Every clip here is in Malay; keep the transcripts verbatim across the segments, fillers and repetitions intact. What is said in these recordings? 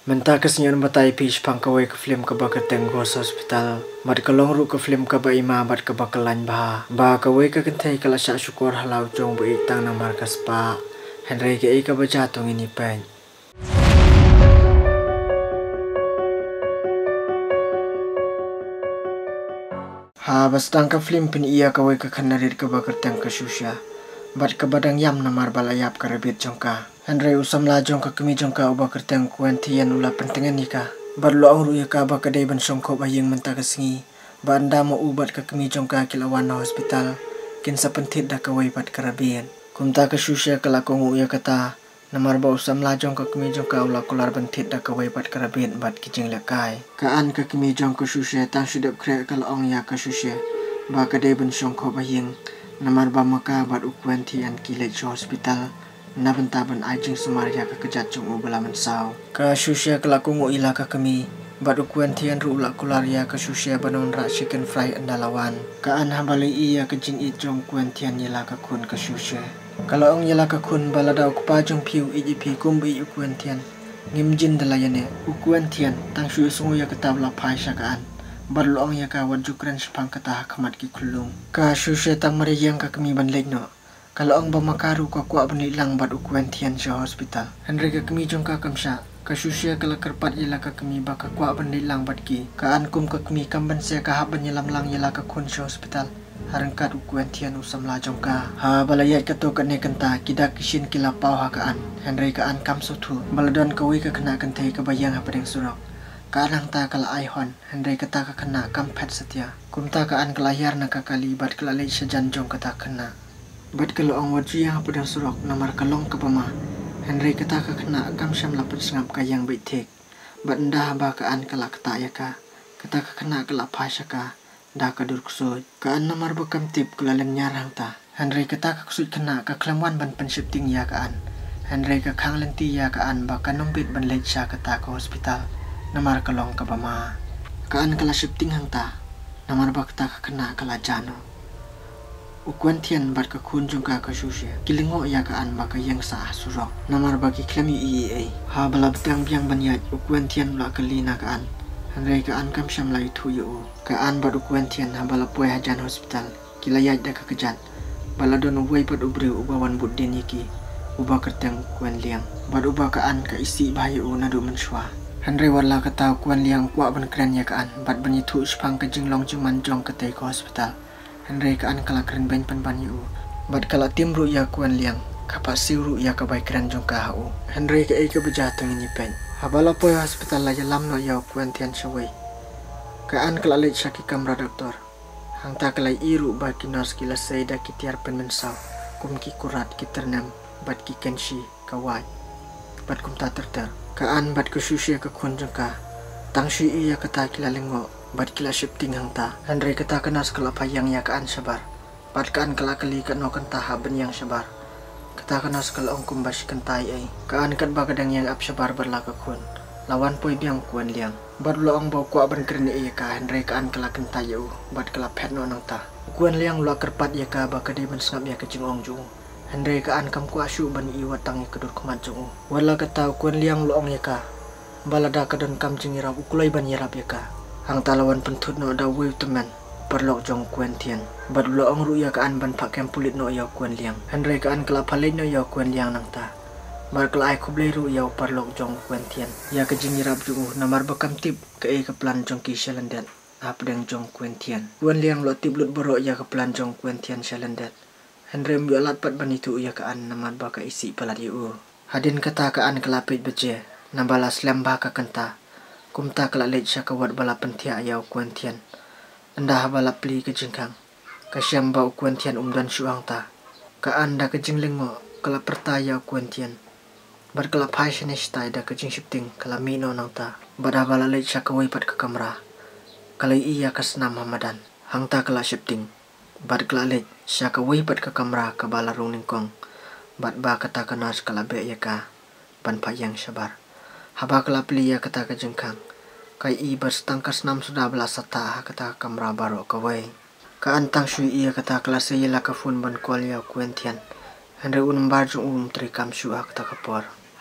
Menta kesenyan batai pis pangkawai ke film ke baka tenggos hospital. Mat kalong ru ke film ke ba ima bat ke bakalan bah. Ba kawai ke kentai kala syak syukur halau jong bu tang na markas pa. Henry ke ika ba jatong ini pen. Ha bastang ke film pin iya kawai ke kanarit ke bakar teng ke susya. Bat ke badang yam na mar balayap ke rebit jongka. Henry usam la jongka kemi jongka uba kerteng kuan tiyan ula pentengan nika. Bat lo ang ruya ka ba kadai ban songko bayang menta kesengi. Ba anda mo ubat ke kemi jongka kilawan na hospital. Kin sa pentit da kawai bat karabian. Kumta ke susya kala kongu ya kata. Namar ba usam la jongka kemi jongka ula kular bentit da kawai bat karabian bat kijing lekai. Kaan ke kemi jongka susya tang sudap kre kala ong ya ke susya. Ba kadai ban songko bayang. Namar ba maka bat ukuan tiyan kilet jo hospital. Na bentaban ajing sumaria ke kejat jong ubala mensau. Ka susya kelakungu ila ka kami. Bat ukuan tiyan ru ula kularia ke susya banon rak chicken fry andalawan. Kaan habali iya ke jing it jong kuan tiyan yela ke kun ke susya. Kalau ong yela ke kun balada ukupa jong piu iji pi kumbi ukuan tiyan. Ngim jin dalayane ukuan tiyan tang suyu sungu ya ketabla pai syakaan. Barlo ong ya ka wajukran sepang ketah kamat ki kulung. Ka susya tang mariyang ka kami ban legno. Kalau ang bamakaru ka kuwa banilang bad ukuan tiyan sa hospital. Henry ka kami jong ka kamsya. Ka susya kala kerpat yela ka kami baka kuwa banilang bad ki. Kaan kum ka kami kamban siya kahaban yelam lang yela ka kun sa hospital. Harangkat ukuan tiyan usam la jong ka. Ha balayat ka to ka ne kanta kida kishin kila pau ha kaan. Henry kaan kam sotu. Baladon kawi ka kena kantay ka bayang ha padang surok. Kaanang ta kala aihon. Henry kata ka kena kampet setia. Kumta kaan kelayar na kakali bad kelalay siya janjong kata kena. Bat kalau ang wajib yang pedang surok namar kalong ke pama. Henry kata ka kena kam syam lapat sengap kayang baitek. Bat ndah ba kaan kala kata ya ka. Kata ka kena kala pasya ka. Dah ka dur kusut. Kaan namar bekam tip kelaleng nyarang ta. Henry kata ka kusut kena ka kelamwan ban pensyipting ya kaan. Henry ka kang lenti ya kaan ba ka nombit ban lej sya kata ka hospital. Namar kalong ke pama. Kaan kala syipting hang ta. Namar ba kata ka kena kala jano. Ukuan tiyan bat ka kunjung ka kasusya. Kilingo ya kaan baka yang sah surok. Namar bagi klami I E A. Ha balab tiang biang banyat ukuan tiyan ula kalina kaan. Henry kaan kam syam lai tu yu. Kaan bat ukuan tiyan ha balap puai hajan hospital. Kilayat da ka kejat. Baladon uway bat ubri ubawan buddin yiki. Ubah kerteng ukuan liang. Bat ubah kaan ka isi bahaya u nadu mensua. Henry wala kata ukuan liang kuak ban keren ya kaan. Bat banyitu sepang ka jinglong cuman jong ketai ke hospital. Henry kaan kala keren bain pan ban yu. Bat kala tim ru ya kuan liang. Kapak siu ru ya ka bai keren jong ka hau. Henry ka eka bejatong ini pen. Habala poi hospital la lam no ya kuan tian shawai. Kaan kala lej syaki kamra doktor. Hang ta kala iru ba ki nurse kila sayda ki tiar pen mensau. Kum ki kurat ki ternam. Bat ki kenshi kawai. Bat kum ta terter. Kaan bat ku susya ka kun jong ka. Tang shui iya kata kila lengo. Bat kila shifting hang ta. Henry kata kena sekala payang ya kaan sabar. Bat kaan kala kali kena kenta haben yang sabar. Kata kena sekala ongkum basi kentai ay. Kaan kat bagadang yang ap sabar berlaka kun. Lawan poi biang kuan liang. Bat lo ong bau kuak ban keren iya ka. Henry kaan kala kentai yu. Bat kala pet no nang ta. Kuan liang lo kerpat ya ka bakadai ban sengap ya kejing ong jung. Henry kaan kam kuak syu ban iwa tangi kedur kemat jung. Wala kata kuan liang lo ong ya ka. Balada kadon kam jing irap ukulai ban irap ya ka. Hang talawan pentut no da wui teman perlok jong kuan tiyan. Bat lo ong ru ya kaan ban pak kem pulit no ya kuan liang. Henry kaan kala palai no ya kuan liang nang ta. Bar kala ai kublai ru ya perlok jong kuan tiyan. Ya ke jingirap jung namar bakam tip ke e ke plan jong ki shalandat. Ap deng jong kuan tiyan. Kuan liang lo tip lut borok ya ke plan jong kuan tiyan shalandat. Henry mbu alat pat ban itu ya kaan namar baka isi palat yu. Hadin kata kaan kala pit beje. Nambala slam baka kenta. Kumta kala lej sya kawat bala pentia ya ukuan tiyan. Anda bala pli ke jengkang. Kasyam ba ukuan tiyan umdan syuang ta. Ka anda ke jenglengo kala pertaya ukuan tiyan. Bar kala passion istai da ke jeng shifting kala mino nang ta. Bada bala lej sya kawai pat ke kamera. Kala iya kasnam hamadan. Hang ta kala shifting. Bar kala lej sya kawai pat ke kamera ke bala rung ningkong. Bat ba kata kanas kala be ya ka. Ban payang sabar. Haba kala pli ya kata ke jengkang. Kai i berstangkas nam sudah belas sata kata kamera baru kawai. Ka antang shui iya kata kelas iya la ka fun ban kual ya kuentian. Henry un bar jung um tri kam shu kata kapor.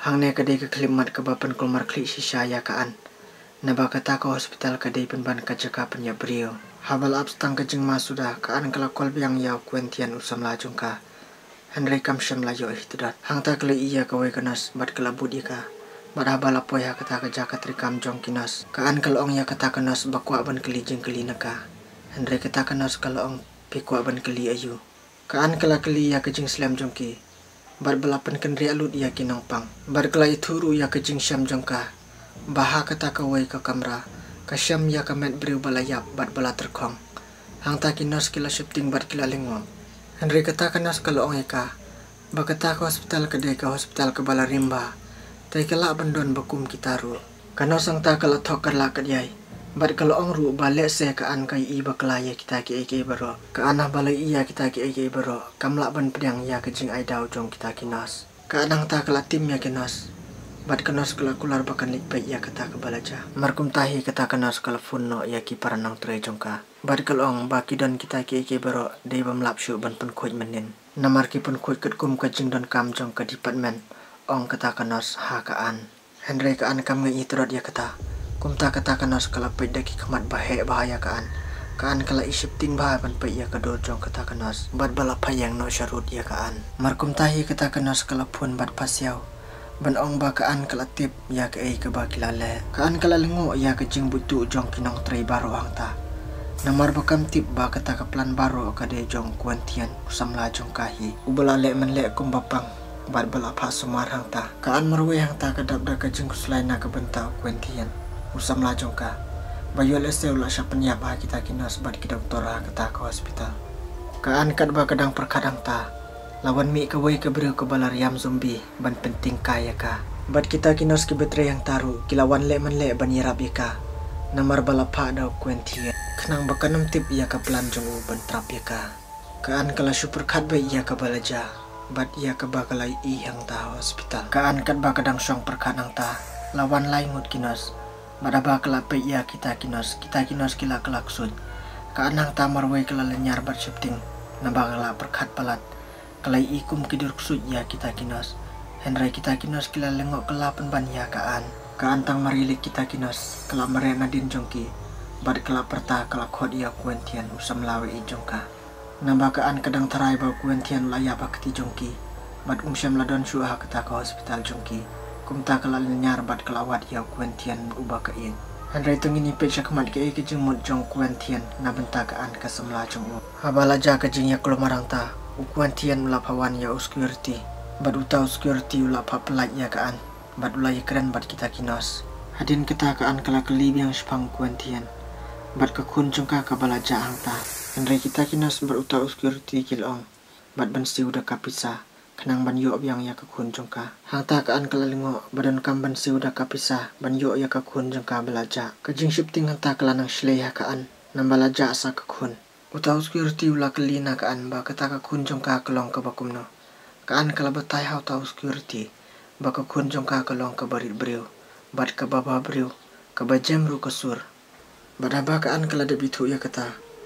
hang ne kadai ke klimat ke bapan kulmar klik shisha ya kaan. Naba kata ke hospital kadai penban ke jaka penya brio. Habal abstang ke jeng sudah kaan kala kol biang yau kuentian usam la jungka. Henry kam syam la yo ihtidat. Hang ta kele iya ke wai kenas bat kela budi ka. Bat habal apoy ha kata ke jaka trikam jong kinas. Kaan kala ong ya kata kenas bakwa ban keli jeng keli neka. Henry kata kenas kala ong pikwa ban keli ayu. Kaan kala keli ya ke jeng slam jongki. Bat belapan kendri alut ya kinong pang. Bat kala ituru ya ke jeng syam jongka. Baha kata ke wai ke kamera. Ka syam ya ke met beriu balayap bat bala terkong. Hang ta kinas kila shifting bat kila lingwang. Henry kata kenas kalau ong eka. Ba kata ke hospital kedai ke hospital ke bala rimba. Tai kala bandon bakum kitaru. Kano sang ta kala thokar la kadai. Bat kalau ong ru balik se kaan kai i baklaya kita ki eke baro. Ka anah balai iya kita ki eke baro. Kamla ban pedang ya ke jing ai dau jong kita kinas. Ka anang ta kala tim ya kinas. Bat kenos kala kular bakan lik baik ya kata ke balaja. Markum tahi kata kenos kala funno ya ki paranang tre jongka. Bat kalau ong baki dan kita ki eke baro dei bam lap syu ban pen khoj menin. Namar ki pen khoj ket kum ke jing don kam jong ke department. Ong kata kenos ha kaan. Henry kaan kam ngi itrot ya kata. Kumta kata kenos kala pet daki kemat bahaya bahaya kaan. Kaan kala ishifting bahaya pan pet ya kedor jong kata kenos. Bat bala payang no syarut ya kaan. Markum tahi kata kenos kala pun bat pasiau. Ban ong ba kaan kala tip ya ke ei ke ba kilale. Kaan kala lengo ya ke jing butu jong kinong trei baro hang ta. Namar bakam tip ba kata ke plan baro ke de jong kuantian usam la jong kahi. Ubala le men le kum bapang. Bat bala pa sumar hang ta. Kaan marwe hang ta ke dap da ke jing kuslai na ke bentau kuantian. Usam la jongka. Bayu leseu la syapen ya bah kita kinas bat ki doktor ha kata ke hospital. Kaan kat ba kadang perkadang ta. Lawan mi ke wei ke beriu ke balar yam zombie ban penting kaya ka. Bat kita kinas ki betre yang taru kilawan le men le ban yirap ika. Namar bala pa da kuentia. Kenang bakanam tip ya ka plan jong u ban trap ya ka. Kaan kala super khat ba iya ka balaja. Bat iya ka ba kala i hang ta hospital. Kaan kat ba kadang syong perkadang ta. Lawan lai ngut kinas. Badaba kala pe ya kita kinos kita kinos kila kelak sud. Ka anang tamar wei kala lenyar bat shifting. Naba kala perkat palat. Kala ikum kidur ksud ya kita kinos. Henry kita kinos kila lengok kala penban ya kaan. Ka antang marilik kita kinos kala merena din jongki. Bad kala perta kala khod ya kuentian usam lawe i jongka. Naba kaan kadang tarai ba kuentian laya bakti jongki. Bad umsyam ladon syuha kata ke hospital jongki. Kumta kala lenyar bat kelawat ya kuentian ubah ke in. Henry tungini pecha kemat ke ke jeng mut jong kuentian na bentakaan ke semla jong u. Habala ja ke jeng ya kelumarang ta. U kuentian ulap hawan ya security. Bat utau security ulap hapelat ya kaan. Bat ulai keren bat kita kinos. Hadin kita kaan kala kelib yang sepang kuentian. Bat ke kun jongka ke bala ja hang ta. Henry kita kinos bat utau security kilong. Bat bensi udah kapisa. Kenang ban yo yang ya kakun jongka. Hang ta kaan kala lingo badan kam ban si udah kapisa ban yo ya kakun jongka belaja. Kajing shifting hang ta kala nang shlei ha kaan nang belaja asa kakun. Utau security ula kelina kaan ba kata kakun jongka kelong ke bakumno. Kaan kala batai ha utau security ba kakun jongka kelong ke barit beriu. Bat ke baba beriu ke bajem ru kesur. Badaba kaan kala debitu ya kata.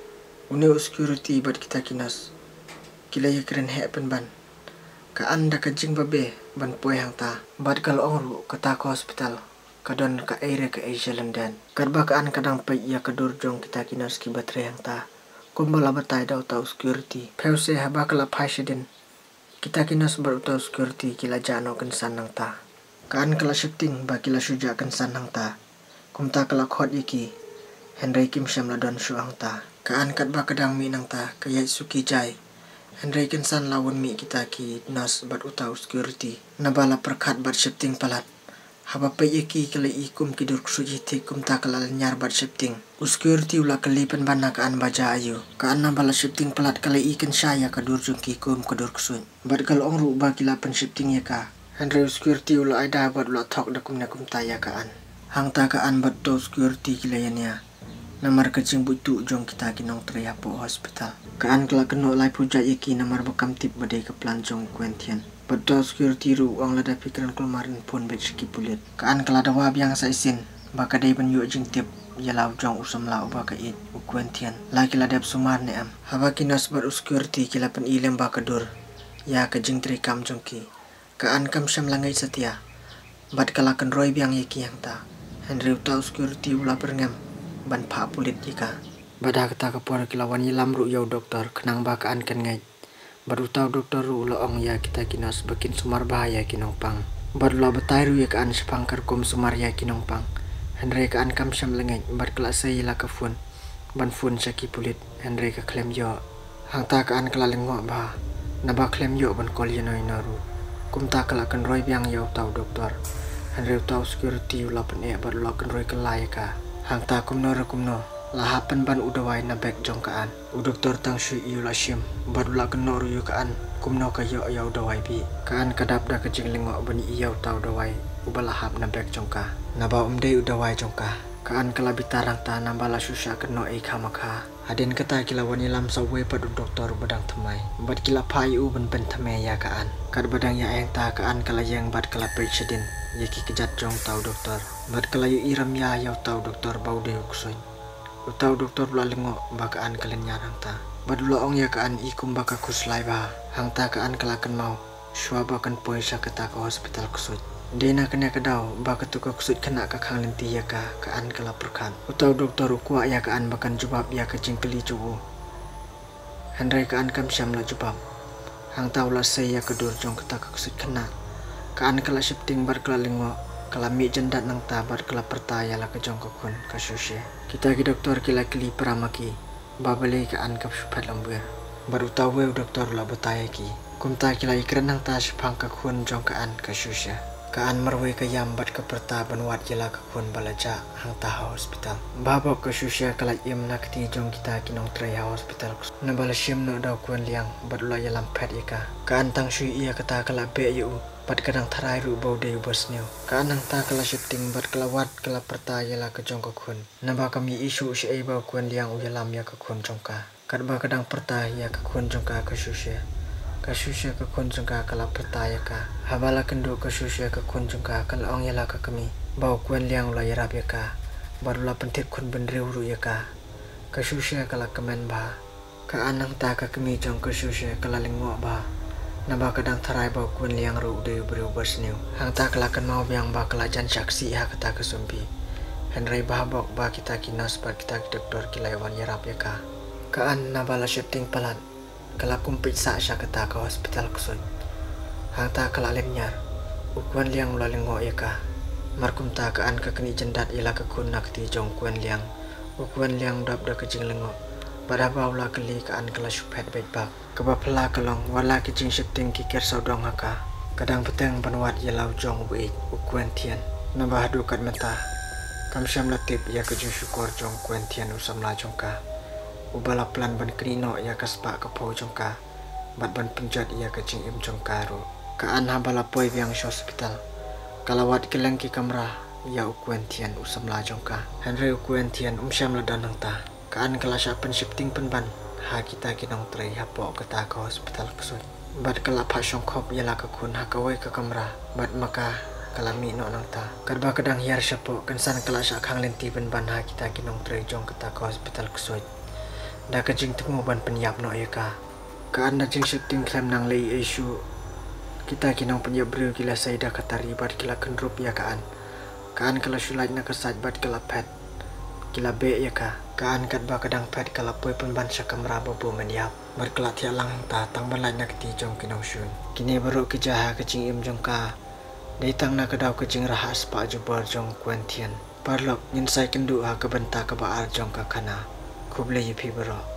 Uni security bat kita kinas. Kila ya keren hek penban. Ka anda ka jing babe ban poy hang ta. Bad kal ongru kata ke hospital. Kadon ka aire ke Asia London. Kadba ka an kadang pe ya kedur jong kita kinas ki batre hang ta. Kumbala batai da utau security. Pause haba kala paishedin. Kita kinas bar utau security kila jano kensan hang ta. Ka an kala shifting ba kila suja kensan hang ta. Kumta kala khot iki. Henry Kim syam ladon shu hang ta. Ka an kadba kadang mi nang ta kaya suki jai. Henry kensan lawan mi kita ki nas bat utau security. Nabala perkat bat shifting palat. Haba pe iki kala ikum kidur kusuji te kum ta kala nyar bat shifting. Security ula kalipan bana kaan baja ayu. Kaan nabala shifting palat kala ikan syaya kadur jungki kum kadur kusun. Bat kala ongru ba kila pen shifting ya ka. Henry security ula aida bat ula thok da kum na kum ta ya kaan. Hang ta kaan bat do security kila ya. Namar kecing butu jong kita kinong teriapo hospital. Kaan kala keno lai puja iki namar bakam tip badai ke plan jong kuentian. Betul security ru ang lada pikiran kelumarin pun bejki pulit. Kaan kala dawa biang sa isin. Baka day ban yu jing tip yalau jong usam lau baka it u kuentian. Laki ladap sumar ne am. Haba kinas bar security kila pen ilem baka dur. Ya ke jing trikam jongki. Kaan kam syam langai setia. Bat kalakan roy biang yeki yang ta. Henry utau security ula perngam. Ban pa pulit jika. Badah kata kapor kilawan yilam ru yau doktor kenang bakaan kan ngai. Baru tahu doktor ru ula ong ya kita kinas bakin sumar bahaya kinong pang. Baru la betai ru ya kaan sepangkar kom sumar ya kinong pang. Henry kaan kam syam lengai bar kelas saya la ka fun. Ban fun saki pulit Henry ka klem yo. Hang ta kaan kala lengok bah. Naba klem yo ban kol yanoi naru. Kum ta kala kan roy biang yo tahu doktor. Henry tahu security ula pen e baru la kan roy kelai ka. Hang ta kum no kum no. Lahapan ban udawai na bek jong kaan. U doktor tang shui yu la shim. Baru la kan no ru yu kaan. Kum no ka yo ya udawai bi. Kaan kadap da ka jing lengok ban iyau tahu dawai. Ubalahap na bek jong ka. Naba umdei udawai jong ka. Kaan kala bitarang ta nambala susya kan no e kamaka. Adin kata kila wani lam sawe padu doktor badang temai. Bad kila pai u ban pen temai ya kaan. Kad badang ya eng ta kaan kala yang bad kala periksadin. Yaki kejat jong tahu doktor. Bad kala yu iram ya yau tahu doktor bau de uksoin. Utau doktor pula lengok bakaan kalian nyarang ta. Badula ong ya kaan ikum baka kuslai bah. Hang ta kaan kalakan mau. Shua bakan poisa kata ke hospital kusut. Dena kena kedau baka tuka kusut kena ka kang lenti ya ka kaan kala perkan. Utau doktor ukua ya kaan bakan jubab ya ka jingkeli cubu. Hendrai kaan kam syam la jubab. Hang tau la saya kedur jong kata ka kusut kena. Kaan kala shifting bar kala lengok. Kala mi jendat nang tabar kala pertaya la ke jong kokun ka susye. Kita ki doktor kila kili peramaki. Babale ka an kap supat lambur. Baru tahu doktor la betaya ki. Kumta kila ikran nang ta sepang ka kun jong ka an ka susye. Ka an marwe ka yam bat ka perta banwat jela ka kun balaja hang ta hospital. Babok ka susye kala im nak ti jong kita kinong tray hospital. Na bala shim no daw kun liang badula yalam pet ika. Ka an tang shui iya kata kala be yu. Bat kadang tarai ru bau de bosnyo. Ka anang ta kala shifting bat kala wat kala perta yala ke jong kun. Naba kami isu si ai bau kun liang u yalam ya ke kun jongka. Kat ba kadang perta ya ke kun jongka ke susya. Ka susya ke kun jongka kala perta ya ka. Habala kendo ke susya ke kun jongka kala ong yala ke kami. Bau kun liang ula yarap ya ka. Baru la pentit kun benriu ru ya ka. Ka susya kala kemen ba. Ka anang ta ke kami jong ke susya kala lengok ba. Naba kadang tarai bau kun liang ru de beriu bersniu. Hang ta kelakan mau biang ba kelajan saksi ha kata kesumpi. Henry bahabok ba kita kinas ba kita ki doktor kilaiwan yarap ya ka. Kaan naba la shifting pelan. Kala kumpit sa sya kata ke hospital kusun. Hang ta kala lemnyar. Ukuan liang ula lengok ya ka. Markum ta kaan ke keni jendat ila ke kun nak ti jong kuan liang. Ukuan liang dap da kejing lengok. Pada baula keli kaan kala syupet baik bak. Keba pela kelong wala kicing shifting kikir saudong haka. Kadang petang penuat yelau jong buik ukuan tian. Nambah dukat menta. Kam syam latip ya kejing syukur jong kuan tian usam la jongka. Ubala plan ban krino ya kaspa kepo jongka. Bat ban penjat ya kejing im jongka ru. Kaan habala poi biang hospital. Kalawat keleng ki kamera ya ukuan tian usam la jongka. Henry ukuan tian um syam la danang ta. Kaan kala syapen shifting penban. Ha kita kinong tray hapok kata ke hospital kesut. Bat kala pa syongkop yala ke kun ha kawai ke kamera. Bat maka kalami no nang ta. Kadba kadang hiar syapok kensan kala syak hang lenti ben ban ha kita kinong tray jong kata ke hospital kesut. Da kejing temu ban penyap no ya ka. Kaan da jing shifting klem nang lei isu. Kita kinong penyap beriu kila saida katari bat kila kendrup ya kaan. Kaan kala syulait na kesat bat kala pet. Kila be ya ka. Kaan kat ba kadang pet kala poi penban sya kamera bobo menyap. Berkelat ya lang ta tang ban lai nak ti jong kinong syun. Kini baru kejaha kecing im jong ka. Datang na kedau kecing rahas pa jubal jong kuan tian. Parlok nyin sai kendu ha kebenta ke baar jong ka kana. Kuble yipi bero.